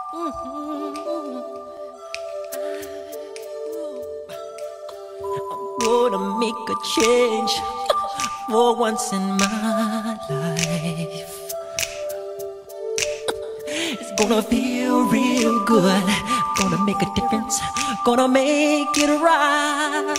Gonna make a change for once in my life. It's gonna feel real good. Gonna make a difference. Gonna make it right.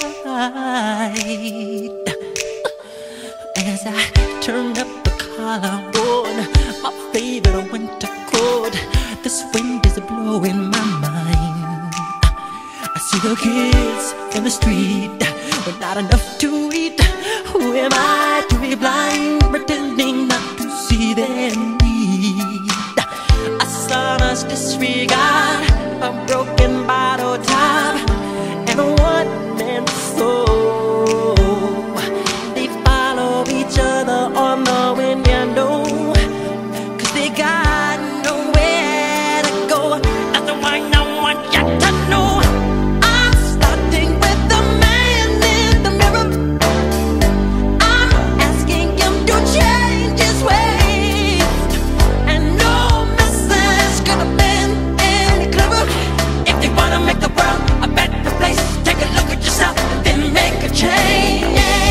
As I turn up the collar on my favorite winter coat, this wind is blowing my mind. I see the kids in the street with not enough to eat. Who am I to be blind, pretending not to see their need? A sonorous disregard, a broken bottle top, and a one-man soul. They follow each other on the window, 'cause they got nowhere to go. That's the one I want you to know. I'm starting with the man in the mirror. I'm asking him to change his ways, and no message could have been any clearer. If you wanna make the world a better place, take a look at yourself and then make a change.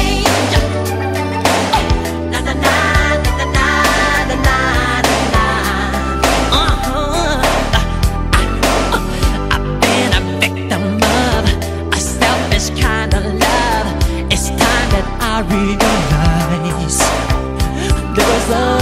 Na na na na na na na na. I've been a victim of a selfish kind of love. It's time that I realize there was a